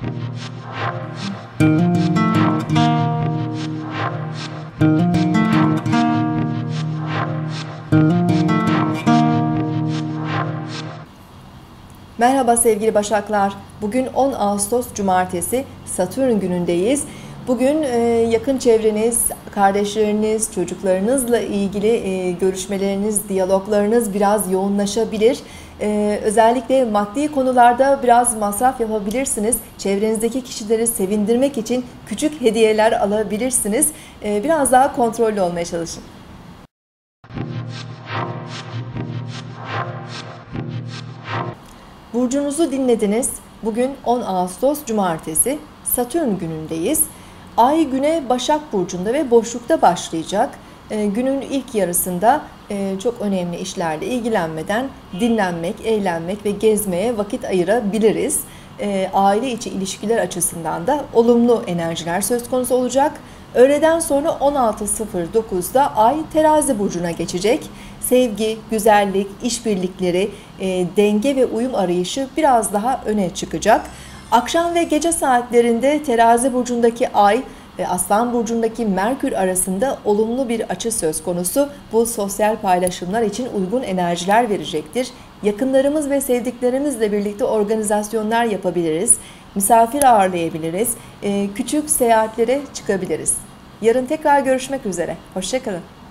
Merhaba sevgili Başaklar. Bugün 10 Ağustos Cumartesi, Satürn günündeyiz. Bugün yakın çevreniz, kardeşleriniz, çocuklarınızla ilgili görüşmeleriniz, diyaloglarınız biraz yoğunlaşabilir. Özellikle maddi konularda biraz masraf yapabilirsiniz. Çevrenizdeki kişileri sevindirmek için küçük hediyeler alabilirsiniz. Biraz daha kontrollü olmaya çalışın. Burcunuzu dinlediniz. Bugün 10 Ağustos Cumartesi, Satürn günündeyiz. Ay güne Başak Burcu'nda ve boşlukta başlayacak. Günün ilk yarısında çok önemli işlerle ilgilenmeden dinlenmek, eğlenmek ve gezmeye vakit ayırabiliriz. Aile içi ilişkiler açısından da olumlu enerjiler söz konusu olacak. Öğleden sonra 16.09'da Ay Terazi Burcu'na geçecek. Sevgi, güzellik, işbirlikleri, denge ve uyum arayışı biraz daha öne çıkacak. Akşam ve gece saatlerinde Terazi Burcu'ndaki Ay ve Aslan Burcu'ndaki Merkür arasında olumlu bir açı söz konusu. Bu sosyal paylaşımlar için uygun enerjiler verecektir. Yakınlarımız ve sevdiklerimizle birlikte organizasyonlar yapabiliriz. Misafir ağırlayabiliriz. Küçük seyahatlere çıkabiliriz. Yarın tekrar görüşmek üzere. Hoşça kalın.